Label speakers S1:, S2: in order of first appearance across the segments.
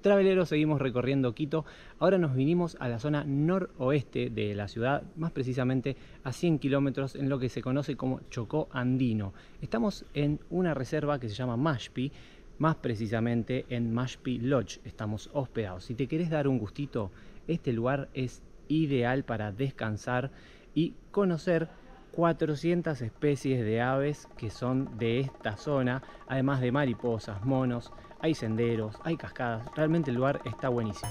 S1: Traveleros, seguimos recorriendo Quito. Ahora nos vinimos a la zona noroeste de la ciudad, más precisamente a 100 kilómetros en lo que se conoce como Chocó Andino. Estamos en una reserva que se llama Mashpi, más precisamente en Mashpi Lodge estamos hospedados. Si te querés dar un gustito, este lugar es ideal para descansar y conocer 400 especies de aves que son de esta zona, además de mariposas, monos, hay senderos, hay cascadas, realmente el lugar está buenísimo.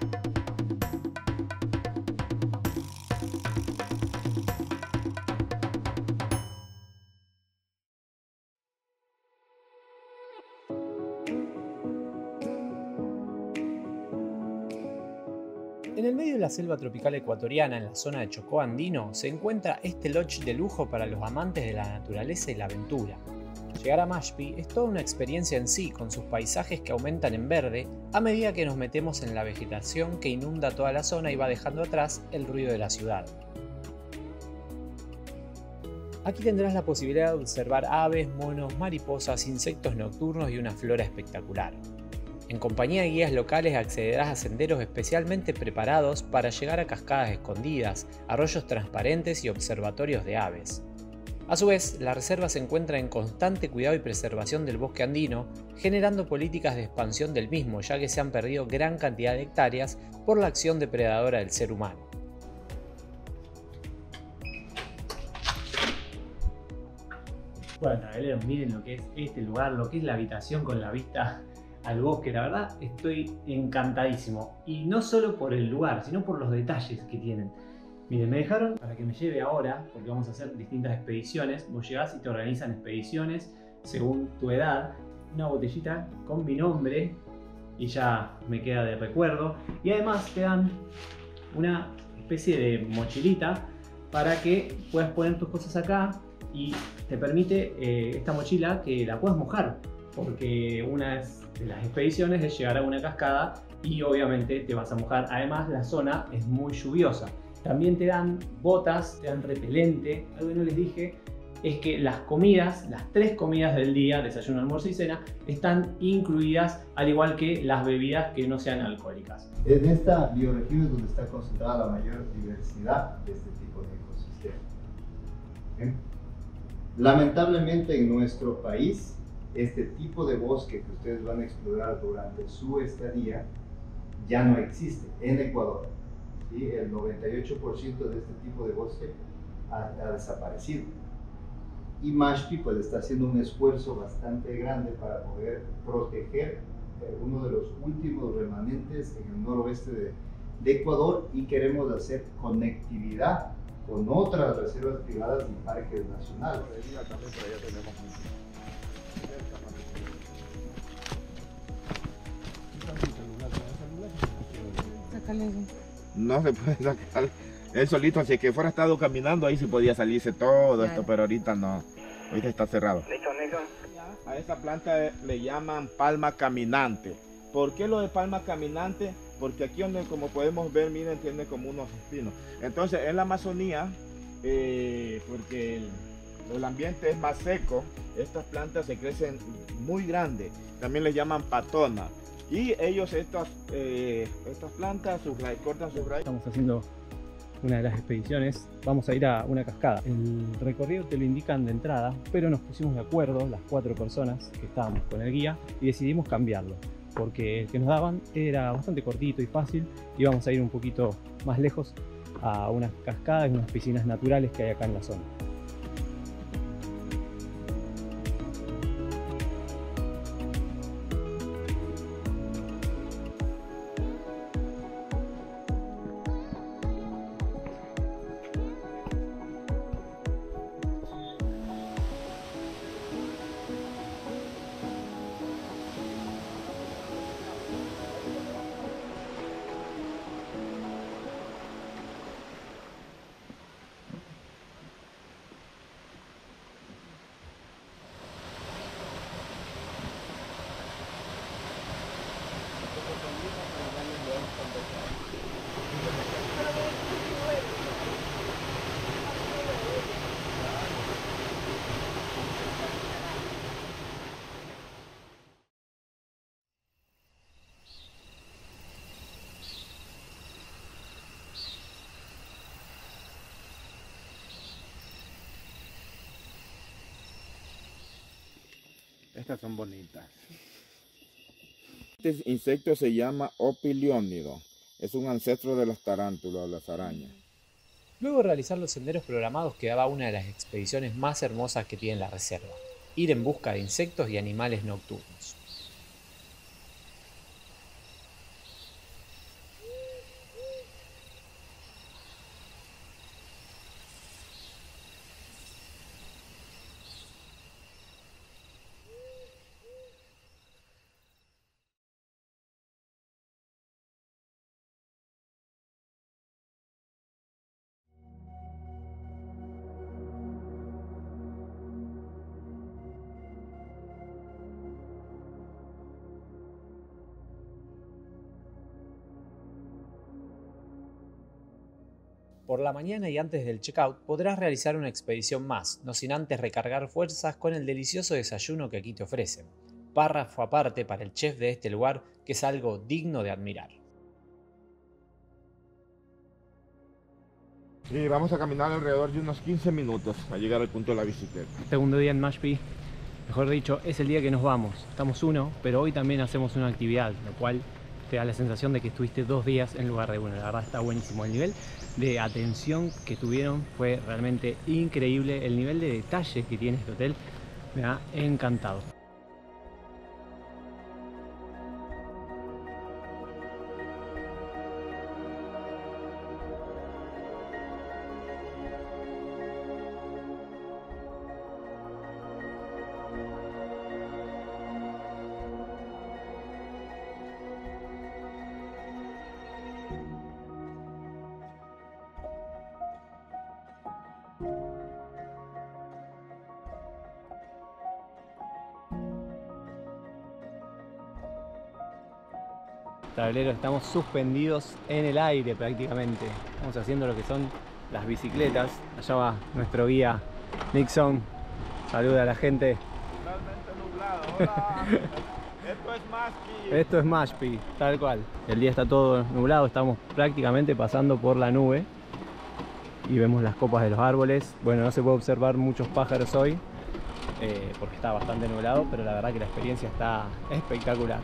S1: En el medio de la selva tropical ecuatoriana, en la zona de Chocó Andino, se encuentra este lodge de lujo para los amantes de la naturaleza y la aventura. Llegar a Mashpi es toda una experiencia en sí, con sus paisajes que aumentan en verde a medida que nos metemos en la vegetación que inunda toda la zona y va dejando atrás el ruido de la ciudad. Aquí tendrás la posibilidad de observar aves, monos, mariposas, insectos nocturnos y una flora espectacular. En compañía de guías locales accederás a senderos especialmente preparados para llegar a cascadas escondidas, arroyos transparentes y observatorios de aves. A su vez, la reserva se encuentra en constante cuidado y preservación del bosque andino, generando políticas de expansión del mismo, ya que se han perdido gran cantidad de hectáreas por la acción depredadora del ser humano. Bueno, traveleros, miren lo que es este lugar, lo que es la habitación con la vista al bosque. La verdad estoy encantadísimo, y no solo por el lugar, sino por los detalles que tienen. Miren, me dejaron para que me lleve ahora, porque vamos a hacer distintas expediciones. Vos llegás y te organizan expediciones según tu edad. Una botellita con mi nombre y ya me queda de recuerdo. Y además te dan una especie de mochilita para que puedas poner tus cosas acá, y te permite esta mochila que la puedas mojar, porque una de las expediciones es llegar a una cascada y obviamente te vas a mojar. Además, la zona es muy lluviosa. También te dan botas, te dan repelente. Algo que no les dije es que las comidas, las 3 comidas del día, desayuno, almuerzo y cena, están incluidas, al igual que las bebidas que no sean alcohólicas.
S2: En esta bioregión es donde está concentrada la mayor diversidad de este tipo de ecosistemas. ¿Bien? Lamentablemente en nuestro país, este tipo de bosque que ustedes van a explorar durante su estadía ya no existe en Ecuador. ¿Sí? El 98% de este tipo de bosque ha desaparecido. Y Mashpi pues está haciendo un esfuerzo bastante grande para poder proteger uno de los últimos remanentes en el noroeste de Ecuador, y queremos hacer conectividad con otras reservas privadas y parques nacionales.
S3: No se puede sacar él solito, si es que fuera estado caminando ahí sí podía salirse todo esto, pero ahorita no, ahorita está cerrado. A esta planta le llaman palma caminante. ¿Por qué lo de palma caminante? Porque aquí donde, como podemos ver, miren, tiene como unos espinos. Entonces en la Amazonía, porque el ambiente es más seco, estas plantas se crecen muy grandes, también les llaman patona. Y ellos, estas plantas, cortan sus raíces.
S1: Estamos haciendo una de las expediciones, vamos a ir a una cascada. El recorrido te lo indican de entrada, pero nos pusimos de acuerdo, las 4 personas que estábamos con el guía, y decidimos cambiarlo, porque el que nos daban era bastante cortito y fácil, y vamos a ir un poquito más lejos a unas cascadas y unas piscinas naturales que hay acá en la zona.
S3: Estas son bonitas. Este insecto se llama Opilionido. Es un ancestro de las tarántulas, las arañas.
S4: Luego de realizar los senderos programados quedaba una de las expediciones más hermosas que tiene la reserva: ir en busca de insectos y animales nocturnos. Por la mañana y antes del checkout podrás realizar una expedición más, no sin antes recargar fuerzas con el delicioso desayuno que aquí te ofrecen. Párrafo aparte para el chef de este lugar, que es algo digno de admirar.
S3: Y vamos a caminar alrededor de unos 15 minutos a llegar al punto de la bicicleta.
S1: Segundo día en Mashpee, mejor dicho, es el día que nos vamos. Estamos uno, pero hoy también hacemos una actividad, lo cual te da la sensación de que estuviste 2 días en lugar de uno. La verdad está buenísimo. El nivel de atención que tuvieron fue realmente increíble. El nivel de detalle que tiene este hotel me ha encantado. Tablero, estamos suspendidos en el aire prácticamente. Estamos haciendo lo que son las bicicletas. Allá va nuestro guía Nixon. Saluda a la gente.
S3: Totalmente nublado. Hola. Esto es Mashpee.
S1: Esto es Mashpee, tal cual. El día está todo nublado, estamos prácticamente pasando por la nube y vemos las copas de los árboles. Bueno, no se puede observar muchos pájaros hoy porque está bastante nublado, pero la verdad que la experiencia está espectacular.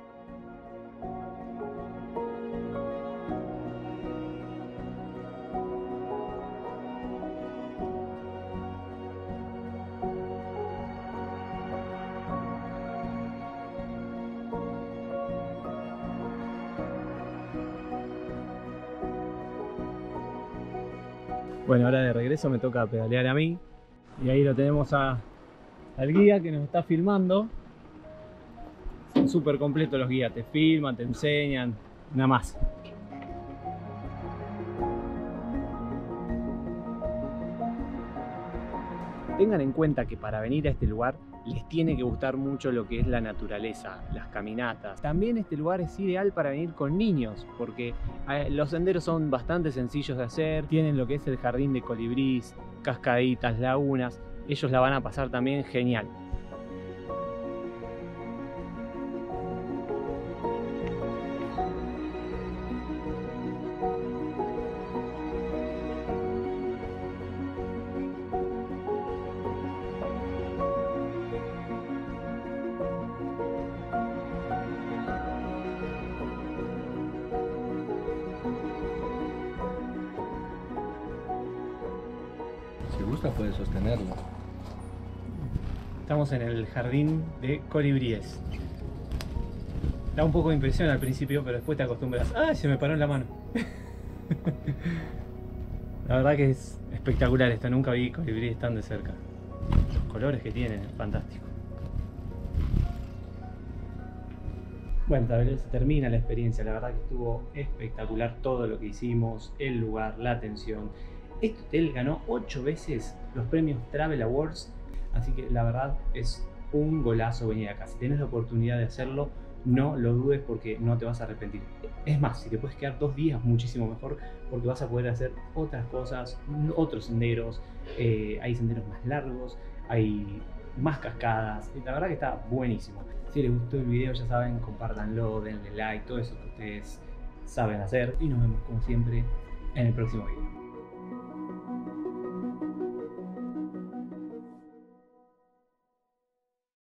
S1: Bueno, ahora de regreso me toca pedalear a mí y ahí lo tenemos al guía que nos está filmando. Son súper completos los guías, te filman, te enseñan, nada más. Tengan en cuenta que para venir a este lugar les tiene que gustar mucho lo que es la naturaleza, las caminatas. También este lugar es ideal para venir con niños, porque los senderos son bastante sencillos de hacer, tienen lo que es el jardín de colibrís, cascaditas, lagunas, ellos la van a pasar también genial.
S5: Si gusta puede sostenerlo.
S1: Estamos en el jardín de colibríes. Da un poco de impresión al principio, pero después te acostumbras. ¡Ay! Se me paró en la mano. La verdad que es espectacular esto. Nunca vi colibríes tan de cerca. Los colores que tienen, es fantástico. Bueno, tal vez se termina la experiencia. La verdad que estuvo espectacular todo lo que hicimos, el lugar, la atención. Este hotel ganó 8 veces los premios Travel Awards, así que la verdad es un golazo venir acá. Si tienes la oportunidad de hacerlo, no lo dudes porque no te vas a arrepentir. Es más, si te puedes quedar 2 días, muchísimo mejor, porque vas a poder hacer otras cosas, otros senderos. Hay senderos más largos, hay más cascadas. La verdad que está buenísimo. Si les gustó el video, ya saben, compártanlo, denle like, todo eso que ustedes saben hacer. Y nos vemos como siempre en el próximo video.